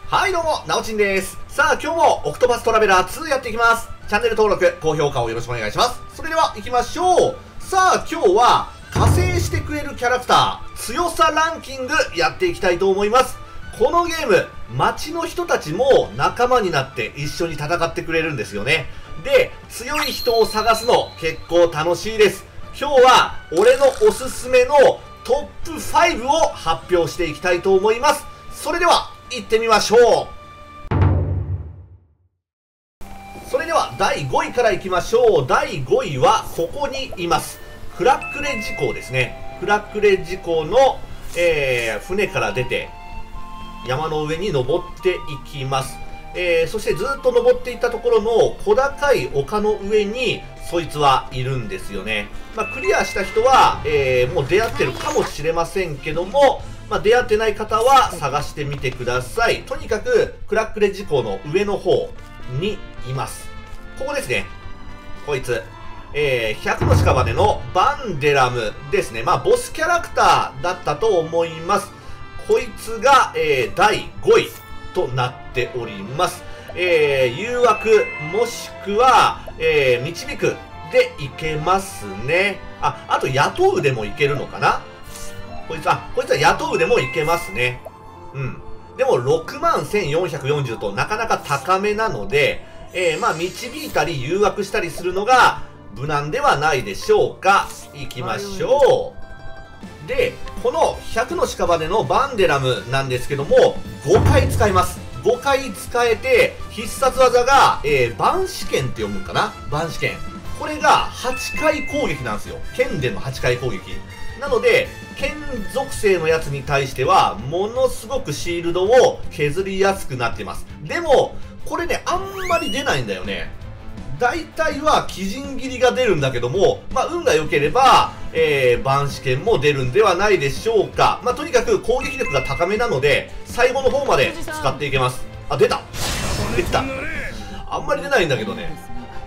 はいどうも、なおちんです。さあ、今日もオクトパストラベラー2やっていきます。チャンネル登録、高評価をよろしくお願いします。それでは行きましょう。さあ、今日は加勢してくれるキャラクター、強さランキングやっていきたいと思います。このゲーム、街の人たちも仲間になって一緒に戦ってくれるんですよね。で、強い人を探すの結構楽しいです。今日は俺のおすすめのトップ5を発表していきたいと思います。それでは行ってみましょう。それでは第5位からいきましょう。第5位はここにいます。クラックレッジ港ですね。クラックレッジ港の、船から出て山の上に登っていきます。そしてずっと登っていったところの小高い丘の上にそいつはいるんですよね。クリアした人は、もう出会ってるかもしれませんけども、出会ってない方は探してみてください。とにかくクラックレッジ港の上の方にいます。ここですね。こいつ。100の屍のバンデラムですね。ボスキャラクターだったと思います。こいつが、第5位となっております。誘惑もしくは、導くでいけますね。あと雇うでもいけるのかな。こいつは雇うでもいけますね。でも61,440となかなか高めなので、導いたり誘惑したりするのが無難ではないでしょうか。いきましょう。で、この100の屍のバンデラムなんですけども、5回使います。5回使えて、必殺技が、万試剣って読むんかな。万試剣。これが8回攻撃なんですよ。剣での8回攻撃。なので、剣属性のやつに対しては、ものすごくシールドを削りやすくなってます。でも、これね、あんまり出ないんだよね。大体は鬼人斬りが出るんだけども、運が良ければ、万試剣も出るんではないでしょうか。とにかく攻撃力が高めなので、最後の方まで使っていけます。出た出たあんまり出ないんだけどね。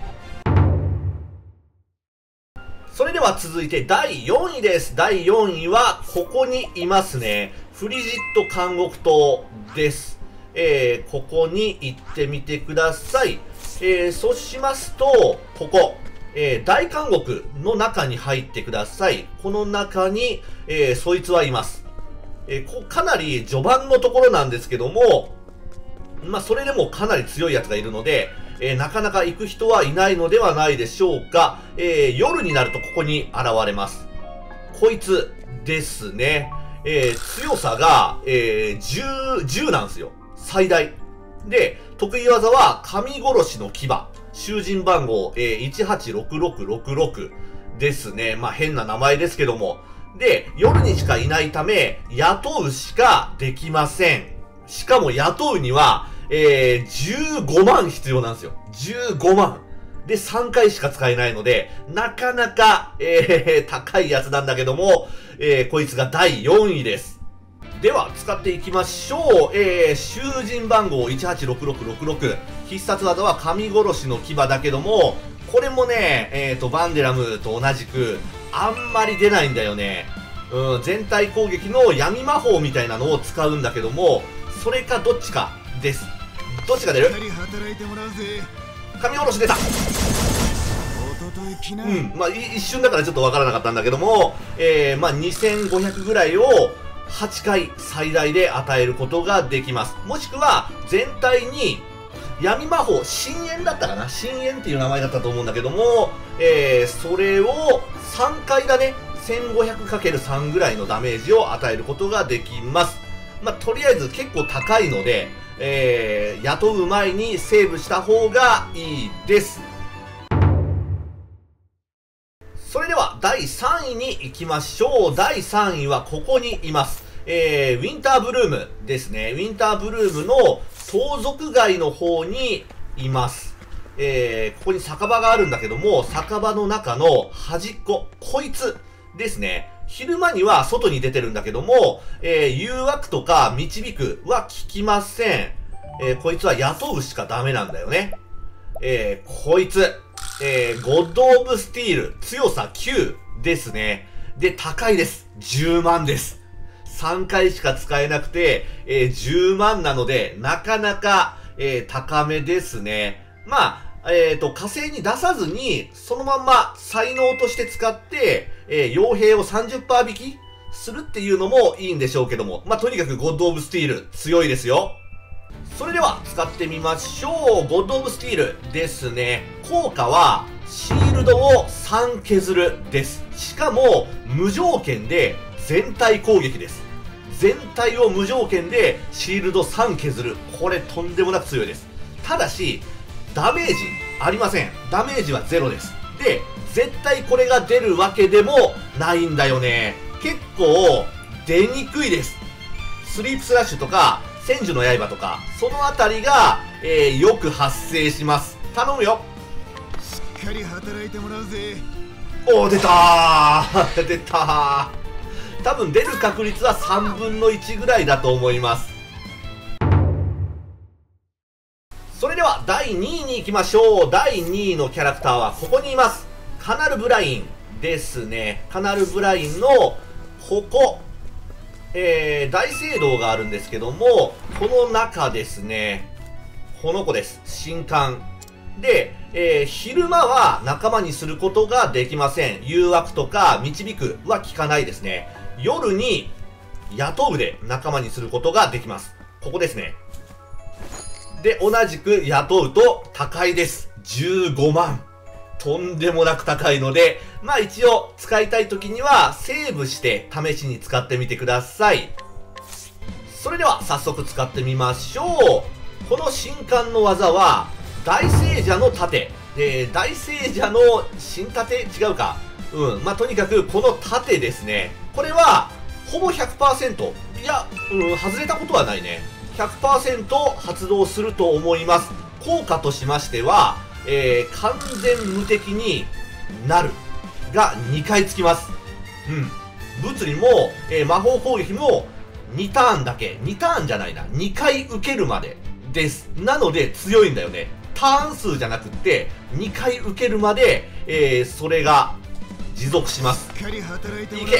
それでは続いて第4位です。第4位はここにいますね。フリジット監獄島です。ここに行ってみてください。そうしますと、ここ、大監獄の中に入ってください。この中に、そいつはいます。かなり序盤のところなんですけども、それでもかなり強いやつがいるので、なかなか行く人はいないのではないでしょうか。夜になるとここに現れます。こいつですね。強さが、10なんですよ。最大。で、得意技は神殺しの牙。囚人番号、186666ですね。変な名前ですけども。で、夜にしかいないため、雇うしかできません。しかも雇うには、15万必要なんですよ。15万。で、3回しか使えないので、なかなか、高いやつなんだけども、こいつが第4位です。では、使っていきましょう。囚人番号186666。必殺技は神殺しの牙だけども、これもね、バンデラムと同じく、あんまり出ないんだよね。全体攻撃の闇魔法みたいなのを使うんだけども、それかどっちかです。どっちが出る？神殺し出た。一瞬だからちょっとわからなかったんだけども、2500ぐらいを8回最大で与えることができます。もしくは、全体に闇魔法、深淵だったかな？深淵っていう名前だったと思うんだけども、それを3回だね。1500×3 ぐらいのダメージを与えることができます。とりあえず結構高いので、雇う前にセーブした方がいいです。それでは第3位に行きましょう。第3位はここにいます。ウィンターブルームですね。ウィンターブルームの盗賊街の方にいます。ここに酒場があるんだけども、酒場の中の端っこ、こいつですね。昼間には外に出てるんだけども、誘惑とか導くは効きません。こいつは雇うしかダメなんだよね。こいつ、ゴッド・オブ・スティール、強さ9ですね。で、高いです。10万です。 3回しか使えなくて、10万なので、なかなか、高めですね。まあ、火星に出さずに、そのまんま才能として使って、傭兵を 30% 引きするっていうのもいいんでしょうけども。まあ、とにかくゴッド・オブ・スティール強いですよ。それでは使ってみましょう。ゴッド・オブ・スティールですね。効果はシールドを3削るです。しかも無条件で全体攻撃です。全体を無条件でシールド3削る。これとんでもなく強いです。ただしダメージありません。ダメージは0です。で、絶対これが出るわけでもないんだよね。結構出にくいです。スリープスラッシュとか千住の刃とか、そのあたりが、よく発生します。頼むよ。 しっかり働いてもらうぜ。 おー、出たー出たー。多分出る確率は3分の1ぐらいだと思います。それでは第2位に行きましょう。第2位のキャラクターはここにいます。カナルブラインですね。カナルブラインのここ、大聖堂があるんですけども、この中ですね、この子です。神官。で、昼間は仲間にすることができません。誘惑とか導くは効かないですね。夜に雇うで仲間にすることができます。ここですね。で、同じく雇うと高いです。15万。とんでもなく高いので、まあ一応使いたい時にはセーブして試しに使ってみてください。それでは早速使ってみましょう。この神官の技は大聖者の盾。大聖者の新盾違うか。まあとにかくこの盾ですね。これはほぼ 100%。いや、外れたことはないね。100% 発動すると思います。効果としましては、完全無敵になるが2回つきます。物理も、魔法攻撃も2ターンだけ。2ターンじゃないな。2回受けるまでです。なので強いんだよね。ターン数じゃなくって、2回受けるまで、それが持続します。いけ。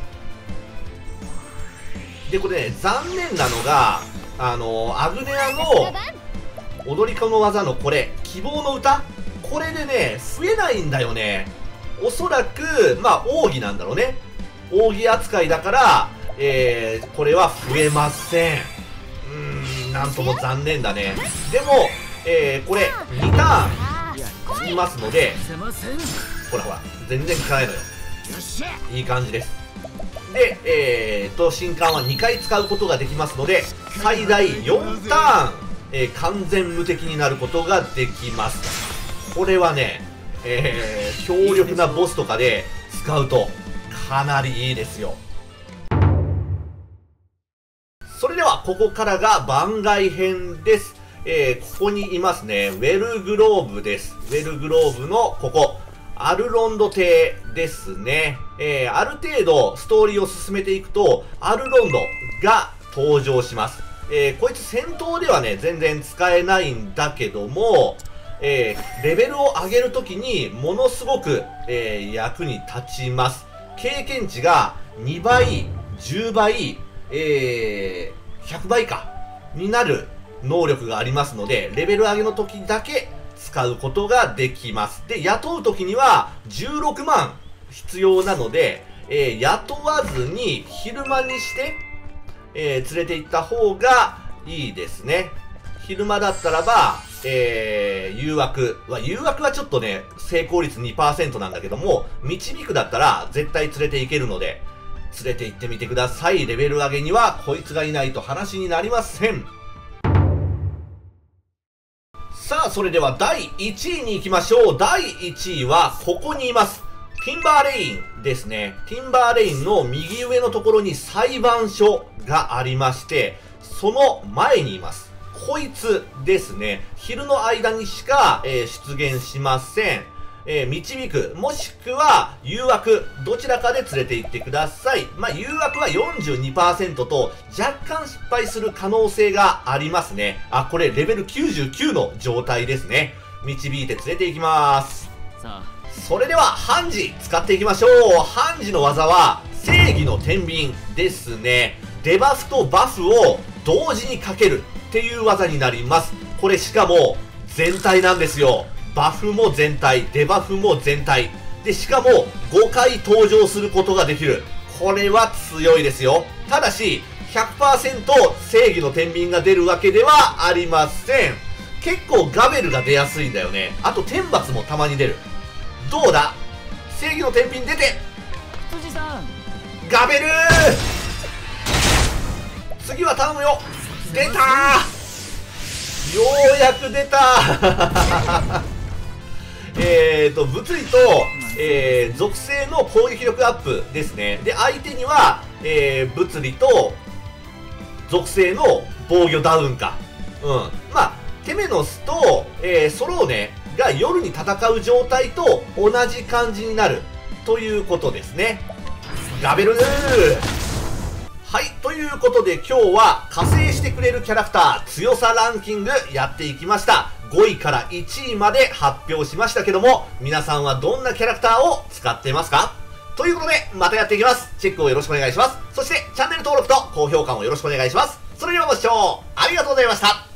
で、これね、残念なのが、アグネアの踊り子の技のこれ、希望の歌、これでね、増えないんだよね。おそらく、まあ、奥義なんだろうね。奥義扱いだから、これは増えません。なんとも残念だね。でも、これ、2ターンつきますので、ほらほら、全然効かないのよ。いい感じです。で、神官は2回使うことができますので、最大4ターン、完全無敵になることができます。これはね、強力なボスとかで使うとかなりいいですよ。それではここからが番外編です。ここにいますね、ウェルグローブです。ウェルグローブのここ、アルロンド邸ですね。ある程度ストーリーを進めていくと、アルロンドが登場します。こいつ戦闘ではね、全然使えないんだけども、レベルを上げるときにものすごく、役に立ちます。経験値が2倍、10倍、100倍か、になる能力がありますので、レベル上げの時だけ使うことができます。で、雇う時には16万必要なので、雇わずに昼間にして、連れて行った方がいいですね。昼間だったらば、誘惑はちょっとね、成功率 2% なんだけども、導くだったら絶対連れて行けるので、連れて行ってみてください。レベル上げにはこいつがいないと話になりません。さあ、それでは第1位に行きましょう。第1位はここにいます。ティンバーレインですね。ティンバーレインの右上のところに裁判所がありまして、その前にいます。こいつですね。昼の間にしか、出現しません。導く、もしくは誘惑、どちらかで連れて行ってください。まあ、誘惑は 42% と若干失敗する可能性がありますね。あ、これレベル99の状態ですね。導いて連れて行きます。それでは、ハンジ使っていきましょう。ハンジの技は正義の天秤ですね。 デバフとバフを同時にかけるっていう技になります。これしかも全体なんですよ。バフも全体、デバフも全体。で、しかも5回登場することができる。これは強いですよ。ただし、100% 正義の天秤が出るわけではありません。結構ガベルが出やすいんだよね。あと天罰もたまに出る。どうだ？正義の天秤出て、 辻さん、 ガベルー、次は頼むよ。出たー、ようやく出た物理と、属性の攻撃力アップですね。で、相手には、物理と属性の防御ダウンか。うん。まあ、テメノスと、ソローネが夜に戦う状態と同じ感じになるということですね。ガベルー。はい、ということで今日は加勢してくれるキャラクター強さランキングやっていきました。5位から1位まで発表しましたけども、皆さんはどんなキャラクターを使ってますか？ということで、またやっていきます。チェックをよろしくお願いします。そして、チャンネル登録と高評価もよろしくお願いします。それではご視聴ありがとうございました。